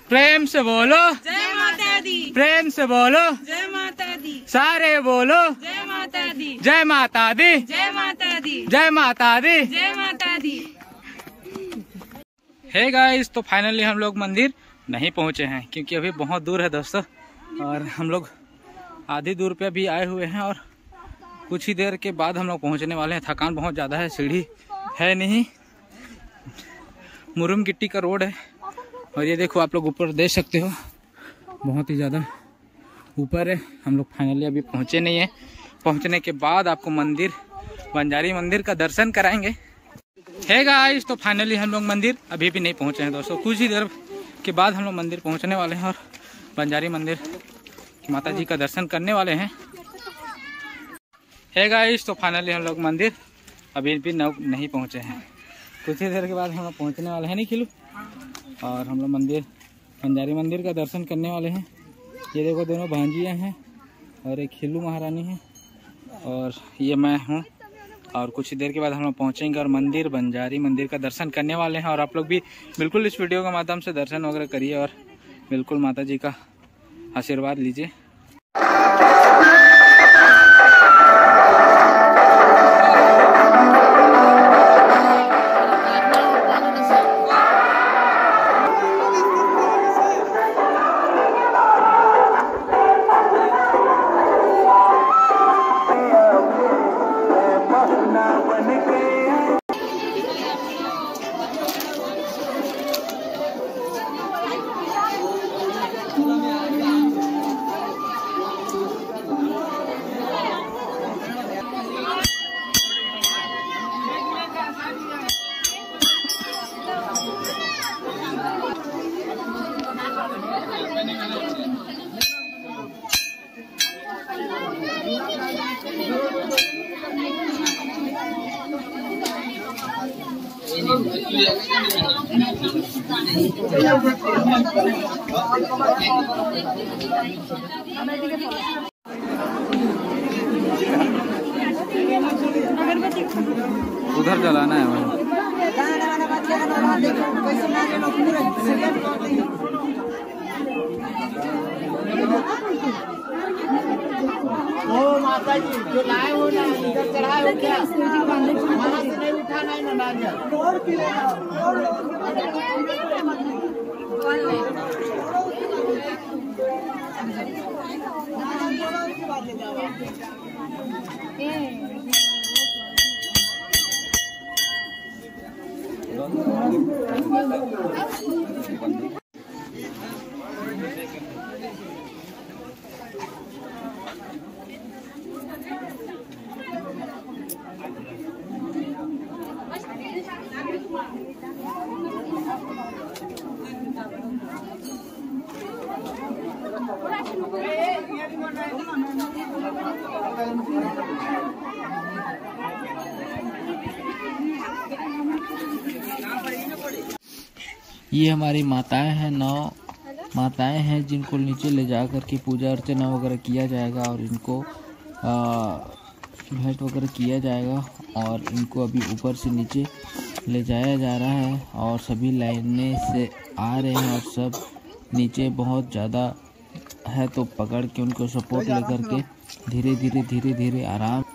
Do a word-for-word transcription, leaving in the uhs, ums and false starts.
प्रेम से बोलो जय माता दी। प्रेम से बोलो जय माता दी। सारे बोलो जय माता दी। जय माता दी। जय माता दी। जय माता दी। जय माता दी। हे गाइस, तो फाइनली हम लोग मंदिर नहीं पहुंचे हैं क्योंकि अभी बहुत दूर है दोस्तों, और हम लोग आधी दूर पे भी आए हुए हैं और कुछ ही देर के बाद हम लोग पहुंचने वाले हैं। थकान बहुत ज़्यादा है, सीढ़ी है नहीं, मुरुम गिट्टी का रोड है। और ये देखो आप लोग ऊपर देख सकते हो, बहुत ही ज़्यादा ऊपर है। हम लोग फाइनली अभी पहुंचे नहीं है। पहुंचने के बाद आपको मंदिर, बंजारी मंदिर का दर्शन कराएंगे। है गाइस, तो फाइनली हम लोग मंदिर अभी भी नहीं पहुंचे हैं दोस्तों। कुछ ही देर के बाद हम लोग मंदिर पहुंचने वाले हैं और बंजारी मंदिर माता जी का दर्शन करने वाले हैं। है गाइस, तो फाइनली हम लोग मंदिर अभी भी नहीं पहुंचे हैं। कुछ ही देर के बाद हम लोग पहुंचने वाले हैं नहीं खिलू, और हम लोग मंदिर, बंजारी मंदिर का दर्शन करने वाले हैं। ये देखो दोनों भांजियाँ हैं और एक खिलू महारानी है और ये मैं हूँ। और कुछ ही देर के बाद हम लोग पहुँचेंगे और मंदिर, बंजारी मंदिर का दर्शन करने वाले हैं। और आप लोग भी बिल्कुल इस वीडियो के माध्यम से दर्शन वगैरह करिए और बिल्कुल माता जी का आशीर्वाद लीजिए। उधर जलाना है वहाँ। ओ माता जी जो लाए हो ना, इधर चढ़ाए हो क्या? वहाँ से नहीं उठाना है ना नारियल। ये हमारी माताएं हैं, नौ माताएं हैं जिनको नीचे ले जा कर के पूजा अर्चना वगैरह किया जाएगा और इनको भेंट वगैरह किया जाएगा। और इनको अभी ऊपर से नीचे ले जाया जा रहा है और सभी लाइनें से आ रहे हैं और सब नीचे बहुत ज़्यादा है तो पकड़ के उनको सपोर्ट लेकर के धीरे धीरे धीरे धीरे आराम